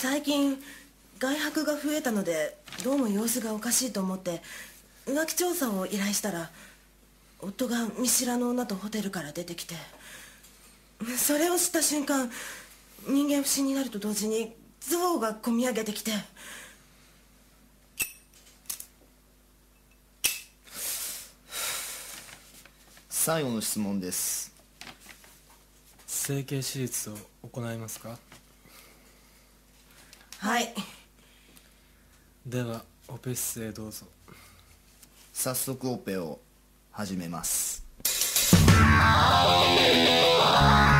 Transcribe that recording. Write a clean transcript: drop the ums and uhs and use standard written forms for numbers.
最近外泊が増えたのでどうも様子がおかしいと思って浮気調査を依頼したら、夫が見知らぬ女とホテルから出てきて、それを知った瞬間、人間不信になると同時に憎悪がこみ上げてきて。 最後の質問です。 整形手術を行いますか？ はい。 ではオペ室へどうぞ。 早速オペを始めます。